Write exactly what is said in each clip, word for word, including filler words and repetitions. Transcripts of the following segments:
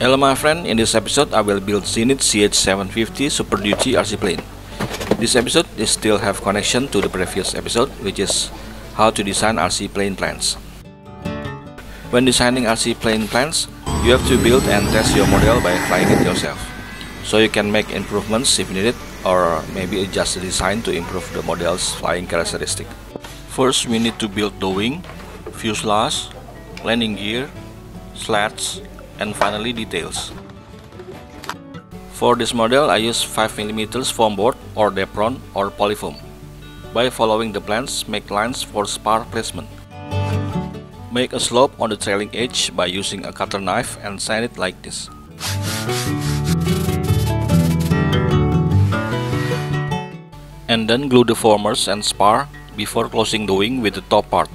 Hello my friend, in this episode I will build Zenith C H seven fifty Super Duty R C plane. This episode is still have connection to the previous episode, which is how to design R C plane plans. When designing R C plane plans, you have to build and test your model by flying it yourself, so you can make improvements if needed, or maybe adjust the design to improve the model's flying characteristic. First, we need to build the wing, fuselage, landing gear, slats, and finally details. For this model, I use five millimeter foam board or Depron or polyfoam. By following the plans, make lines for spar placement. Make a slope on the trailing edge by using a cutter knife and sand it like this. And then glue the formers and spar before closing the wing with the top part.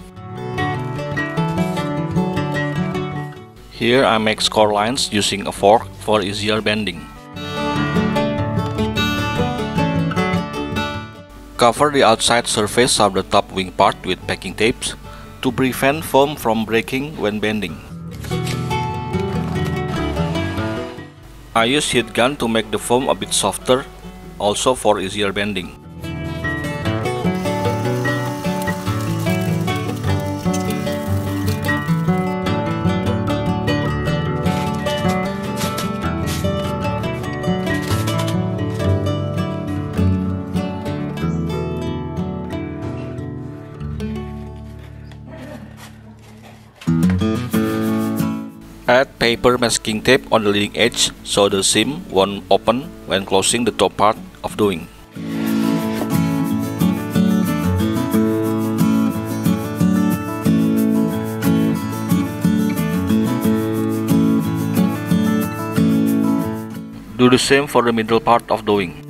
Here I make score lines using a fork for easier bending. Cover the outside surface of the top wing part with packing tapes to prevent foam from breaking when bending. I use heat gun to make the foam a bit softer, also for easier bending. Add paper masking tape on the leading edge so the seam won't open when closing the top part of the wing. Do the same for the middle part of the wing.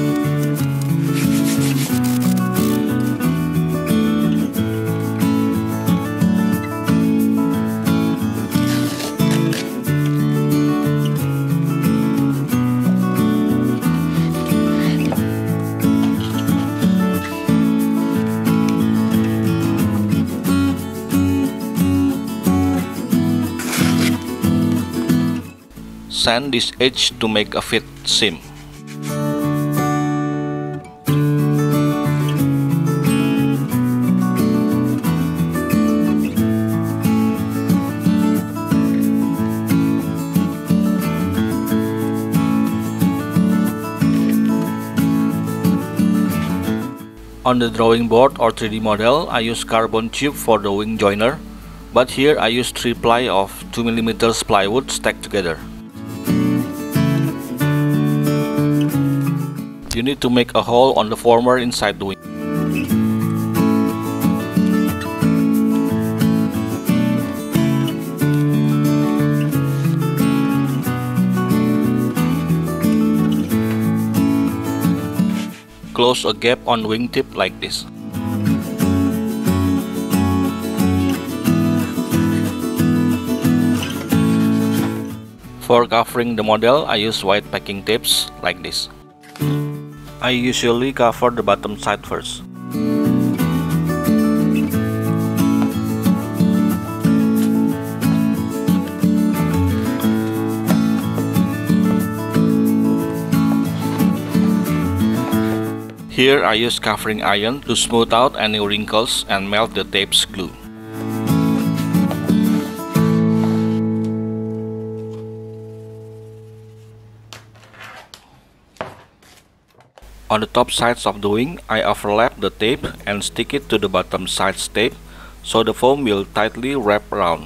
Sand this edge to make a fit seam. On the drawing board or three D model, I use carbon tube for the wing joiner, but here I use three ply of two millimeter plywood stacked together. You need to make a hole on the former inside the wing. Close a gap on wingtip like this. For covering the model, I use white packing tapes like this. I usually cover the bottom side first. Here I use covering iron to smooth out any wrinkles and melt the tape's glue. On the top sides of the wing, I overlap the tape and stick it to the bottom side's tape so the foam will tightly wrap around.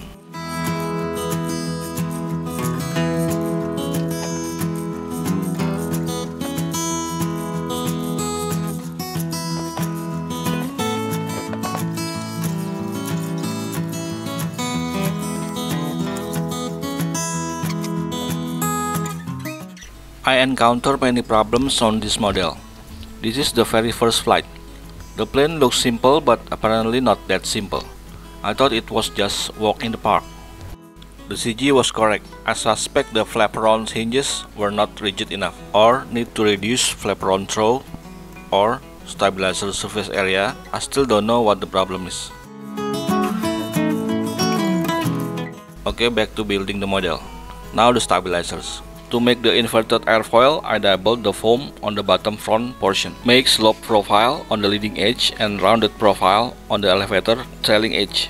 I encounter many problems on this model. This is the very first flight. The plane looks simple, but apparently not that simple. I thought it was just walk in the park. The C G was correct. I suspect the flaperon hinges were not rigid enough, or need to reduce flaperon throw, or stabilizer surface area. I still don't know what the problem is. Okay, back to building the model. Now the stabilizers. To make the inverted airfoil, I doubled the foam on the bottom front portion. Make slope profile on the leading edge and rounded profile on the elevator trailing edge.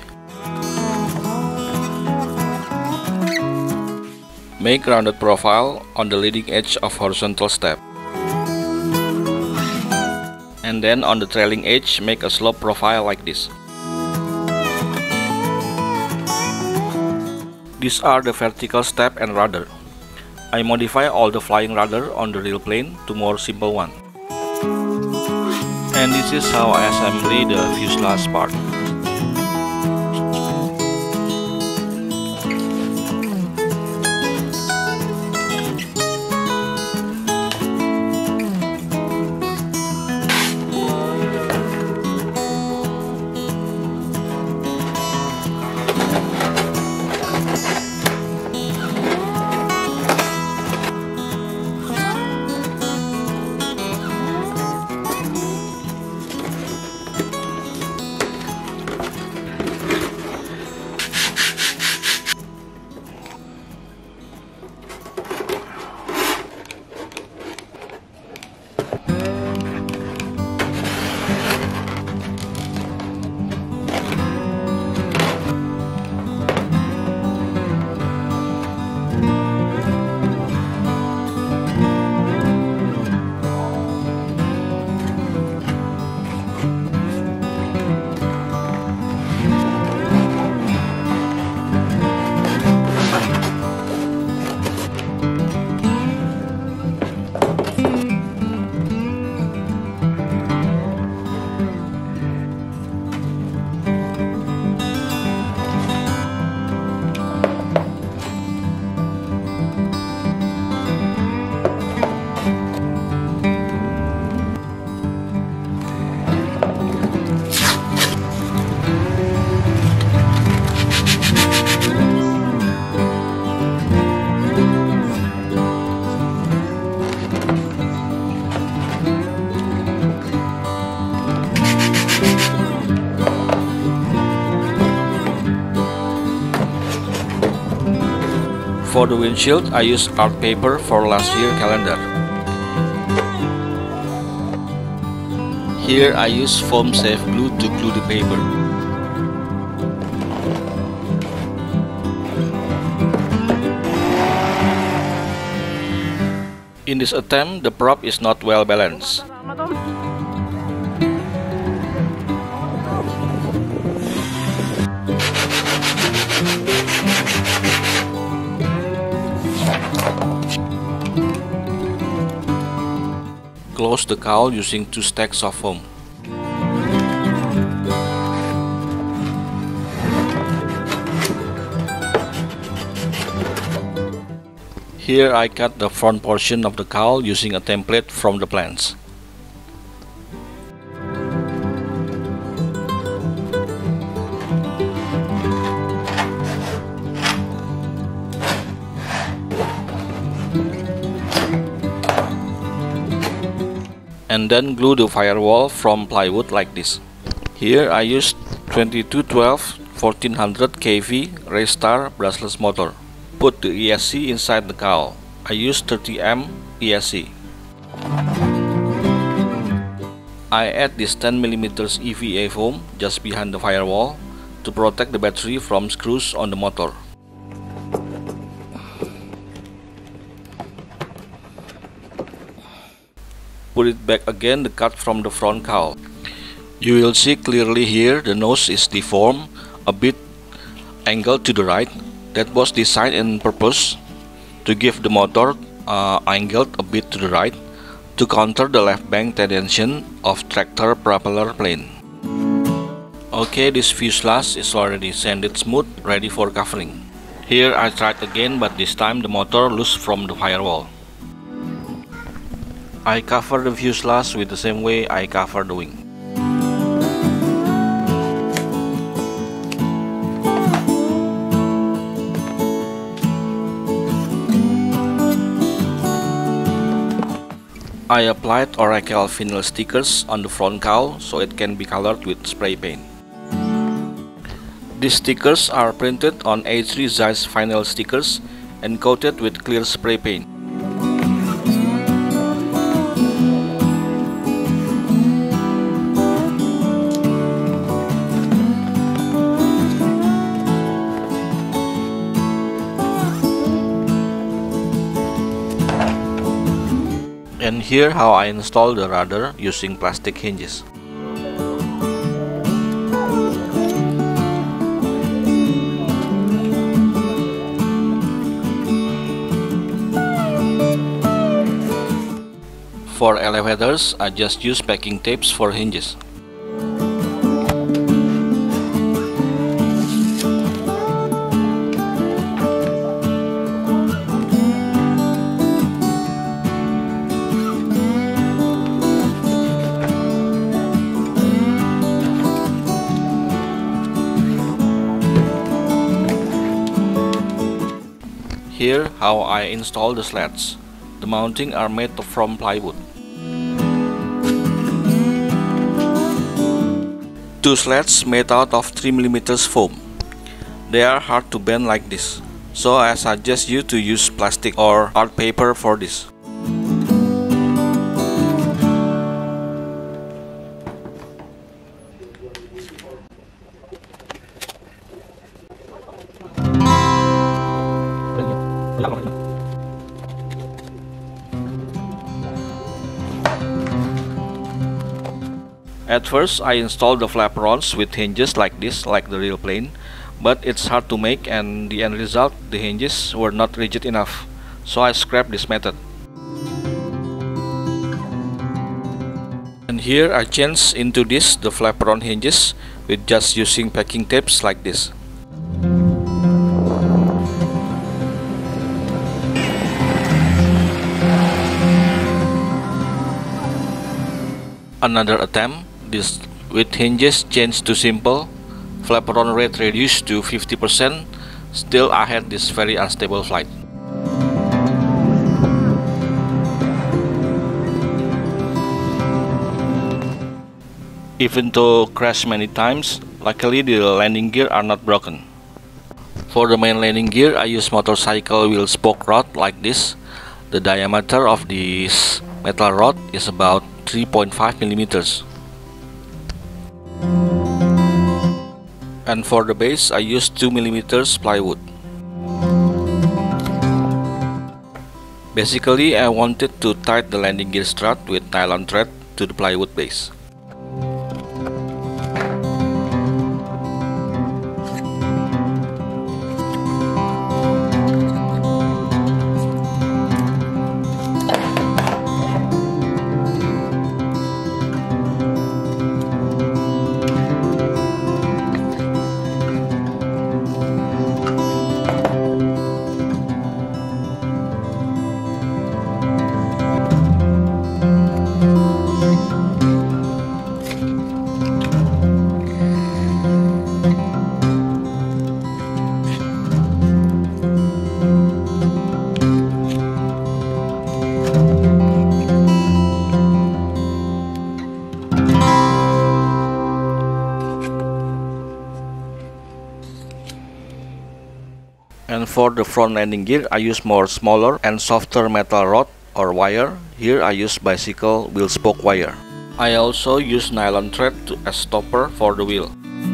Make rounded profile on the leading edge of horizontal step. And then on the trailing edge, make a slope profile like this. These are the vertical step and rudder. I modify all the flying rudder on the real plane to more simple one. And this is how I assemble the fuselage part. For the windshield, I use art paper for last year calendar. Here I use foam safe glue to glue the paper. In this attempt, the prop is not well balanced. Close the cowl using two stacks of foam. Here I cut the front portion of the cowl using a template from the plans. And then glue the firewall from plywood like this. Here I used twenty-two twelve fourteen hundred K V Raystar brushless motor. Put the E S C inside the cowl. I used thirty amp E S C. I add this ten millimeter E V A foam just behind the firewall to protect the battery from screws on the motor. Put it back again the cut from the front cowl. You will see clearly here the nose is deformed, a bit angled to the right. That was designed in purpose to give the motor uh, angled a bit to the right to counter the left bank tension of tractor propeller plane. Okay, this fuselage is already sanded smooth, ready for covering. Here I tried again, but this time the motor loose from the firewall. I cover the fuselage with the same way I cover the wing. I applied Oracle vinyl stickers on the front cowl so it can be colored with spray paint. These stickers are printed on A three Zeiss vinyl stickers and coated with clear spray paint. And here how I install the rudder using plastic hinges. For elevators, I just use packing tapes for hinges. Here how I install the slats. The mounting are made from plywood. Two slats made out of three millimeter foam. They are hard to bend like this, so I suggest you to use plastic or art paper for this. At first, I installed the flaperons with hinges like this, like the real plane, but it's hard to make, and the end result, the hinges were not rigid enough, so I scrapped this method. And here I changed into this, the flaperon hinges, with just using packing tapes like this. Another attempt. This with hinges changed to simple, flaperon rate reduced to fifty percent, still I had this very unstable flight. Even though crashed many times, luckily the landing gear are not broken. For the main landing gear, I use motorcycle wheel spoke rod like this. The diameter of this metal rod is about three point five millimeters. And for the base, I used two millimeter plywood. Basically, I wanted to tie the landing gear strut with nylon thread to the plywood base. And for the front landing gear, I use more smaller and softer metal rod or wire. Here I use bicycle wheel spoke wire. I also use nylon thread to, as stopper for the wheel.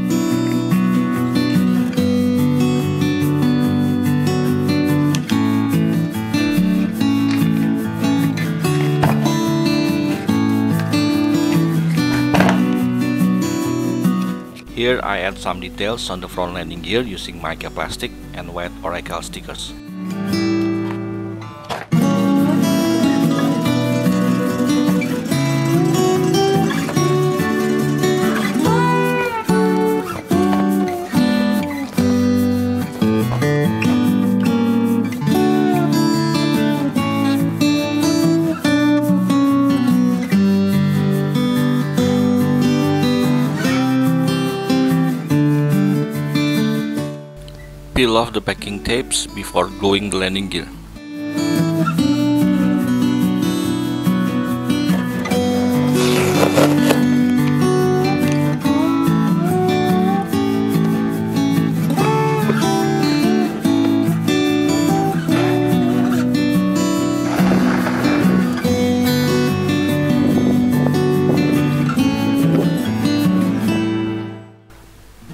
Here I add some details on the front landing gear using mica plastic and white Oracle stickers. Peel off the packing tapes before gluing the landing gear.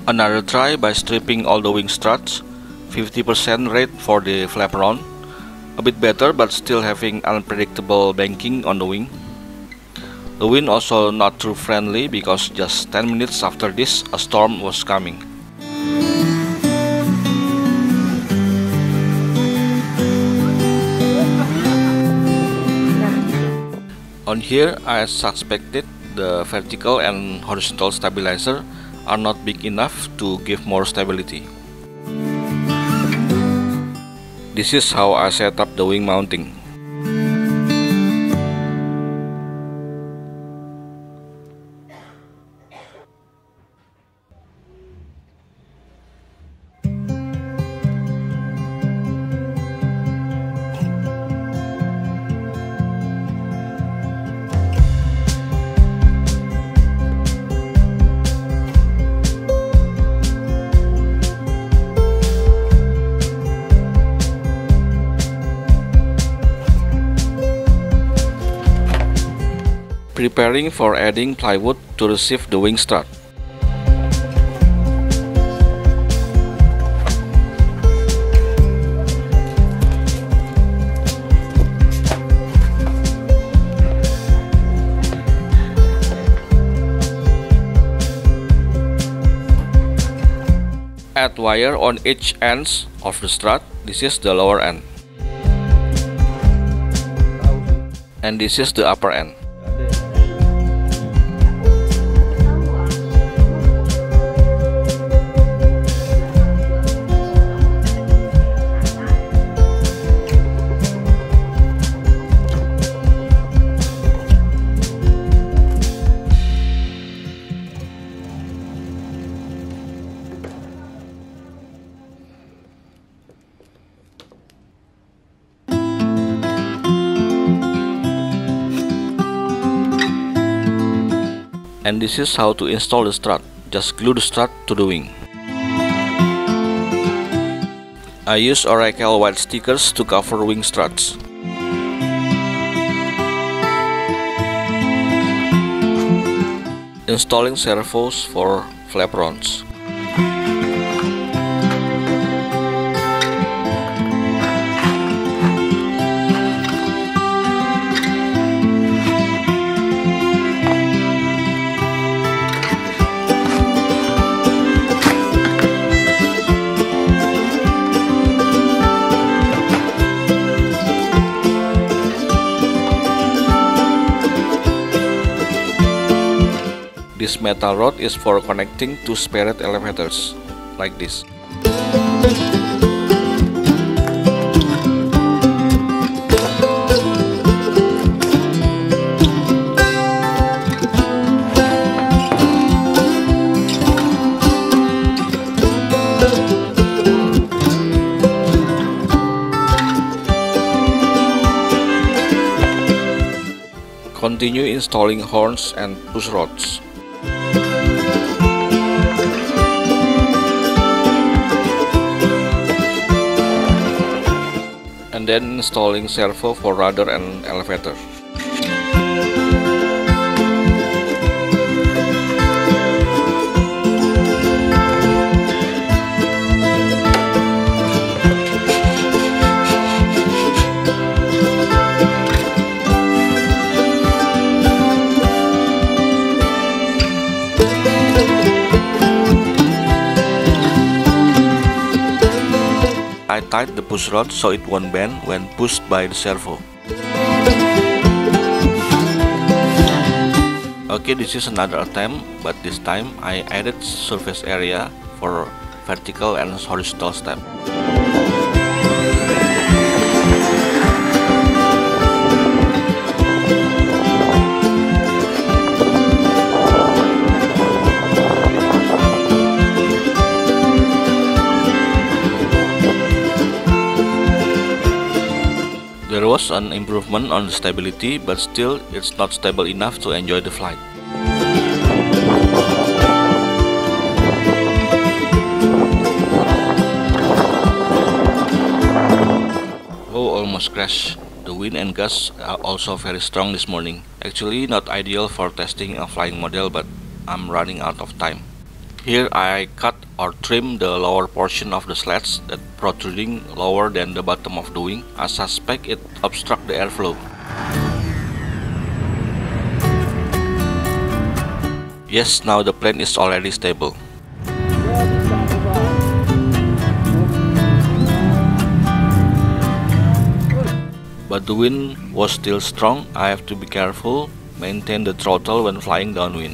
Another try by stripping all the wing struts, fifty percent rate for the flaperon, a bit better but still having unpredictable banking on the wing. The wind also not too friendly because just ten minutes after this a storm was coming. On here I suspected the vertical and horizontal stabilizer are not big enough to give more stability. This is how I set up the wing mounting. Preparing for adding plywood to receive the wing strut. Add wire on each ends of the strut. This is the lower end, and this is the upper end. And this is how to install the strut. Just glue the strut to the wing. I use Oracle white stickers to cover wing struts. Installing servos for flaperons. This metal rod is for connecting two spirit elevators, like this. Continue installing horns and push rods. And then installing servo for rudder and elevator. I tied the push rod so it won't bend when pushed by the servo. Okay, this is another attempt, but this time I added surface area for vertical and horizontal step. There was an improvement on the stability, but still it's not stable enough to enjoy the flight. Oh, almost crashed. The wind and gusts are also very strong this morning. Actually not ideal for testing a flying model, but I'm running out of time. Here I cut or trim the lower portion of the slats that protruding lower than the bottom of the wing. I suspect it obstruct the airflow. Yes, now the plane is already stable. But the wind was still strong. I have to be careful, maintain the throttle when flying downwind.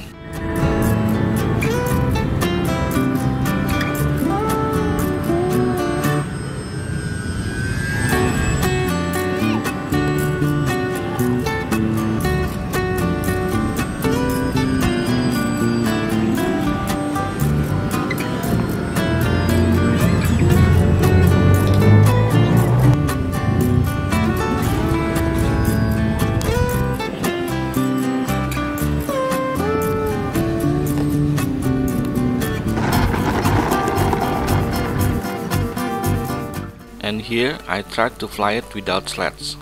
And here I tried to fly it without slats.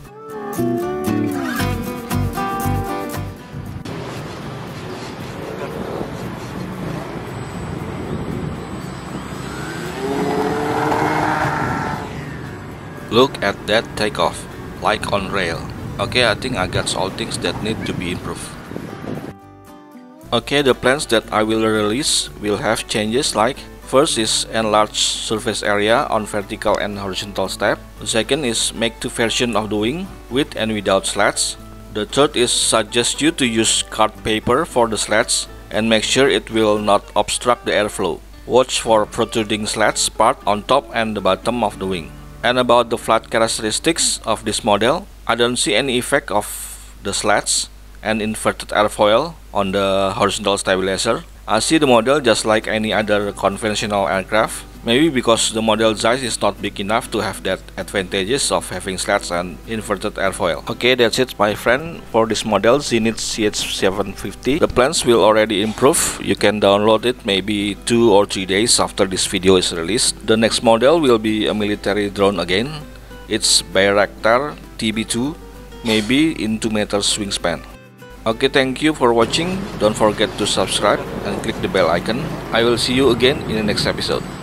Look at that takeoff, like on rail. Okay, I think I got all things that need to be improved. Okay, the planes that I will release will have changes like: first is enlarge surface area on vertical and horizontal step. The second is make two versions of the wing, with and without slats. The third is suggest you to use card paper for the slats and make sure it will not obstruct the airflow. Watch for protruding slats part on top and the bottom of the wing. And about the flight characteristics of this model, I don't see any effect of the slats and inverted airfoil on the horizontal stabilizer. I see the model just like any other conventional aircraft, maybe because the model size is not big enough to have that advantages of having slats and inverted airfoil. Okay, that's it my friend for this model Zenith C H seven fifty. The plans will already improve. You can download it maybe two or three days after this video is released. The next model will be a military drone again. It's Bayraktar T B two, maybe in two meters wingspan. Okay, thank you for watching. Don't forget to subscribe and click the bell icon. I will see you again in the next episode.